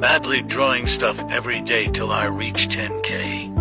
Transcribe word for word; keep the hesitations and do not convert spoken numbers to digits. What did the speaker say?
badly drawing stuff every day till I reach ten K.